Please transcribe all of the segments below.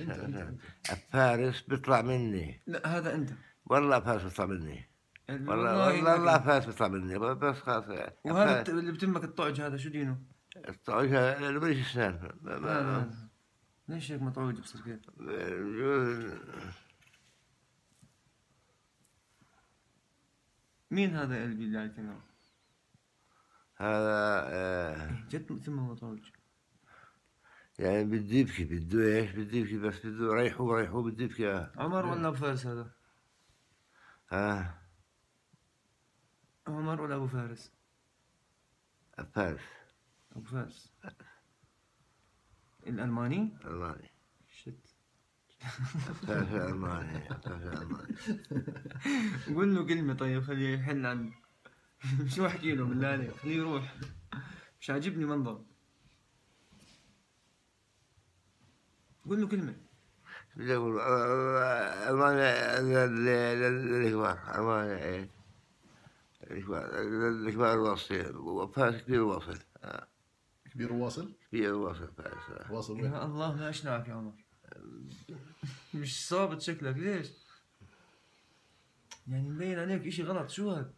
انت. فارس بيطلع مني. لا هذا انت. والله فارس بيطلع مني. والله فارس بيطلع مني بس خلاص. وهذا اللي بتمك الطعج هذا شو دينه؟ الطعوج اللي ماليش اسنان. هذا ليش هيك مطعوج بصير كيف؟ مين هذا قلبي اللي على الكاميرا؟ هذا جد ثم مطعوج. يعني بده يبكي، بده ايش؟ بده يبكي بس بده ريحوه بده يبكي. عمر ولا ابو فارس هذا؟ ها عمر ولا ابو فارس؟ فارس. ابو فارس الالماني؟ الماني. شت. فارس الماني. قول له كلمة طيب خليه يحل عنك. شو احكي له بالله عليك؟ خليه يروح. مش عاجبني منظر. قول له كلمة. بدي اقول المانيا للكبار. المانيا الكبار الواصل وفارس كبير واصل. كبير وواصل؟ كبير واصل فارس. واصل وين؟ يا الله لا اشنعك يا عمر. مش صابت شكلك ليش؟ يعني مبين عليك اشي غلط. شو هاد؟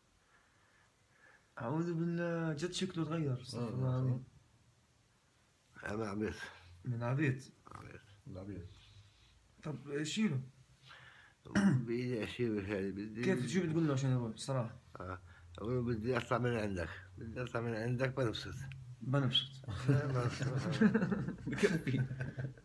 اعوذ بالله جد شكله تغير. استغفر الله العظيم. انا عبيط. من عبيط. العبيد. طب شيله. بدي اشيل بدي. كيف شو بتقول له عشان يروح الصراحة؟ اقول له بدي اطلع من عندك. بدي اطلع من عندك بنبسط. بنبسط. بكفي.